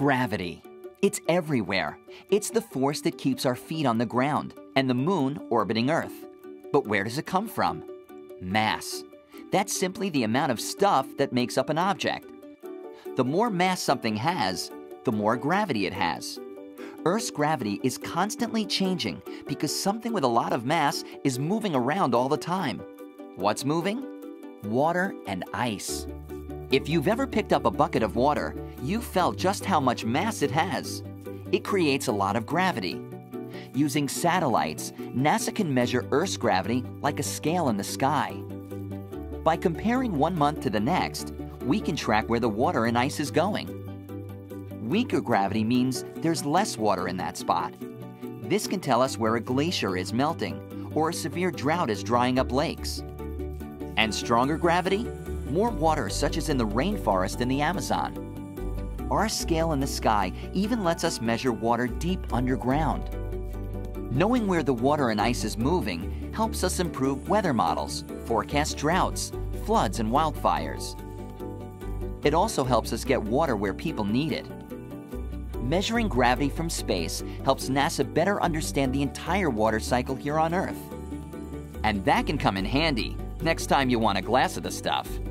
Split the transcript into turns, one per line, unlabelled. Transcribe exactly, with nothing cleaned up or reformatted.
Gravity. It's everywhere. It's the force that keeps our feet on the ground and the moon orbiting Earth. But where does it come from? Mass. That's simply the amount of stuff that makes up an object. The more mass something has, the more gravity it has. Earth's gravity is constantly changing because something with a lot of mass is moving around all the time. What's moving? Water and ice. If you've ever picked up a bucket of water, you've felt just how much mass it has. It creates a lot of gravity. Using satellites, NASA can measure Earth's gravity like a scale in the sky. By comparing one month to the next, we can track where the water and ice is going. Weaker gravity means there's less water in that spot. This can tell us where a glacier is melting or a severe drought is drying up lakes. And stronger gravity? More water, such as in the rainforest in the Amazon. Our scale in the sky even lets us measure water deep underground. Knowing where the water and ice is moving helps us improve weather models, forecast droughts, floods, and wildfires. It also helps us get water where people need it. Measuring gravity from space helps NASA better understand the entire water cycle here on Earth. And that can come in handy next time you want a glass of the stuff.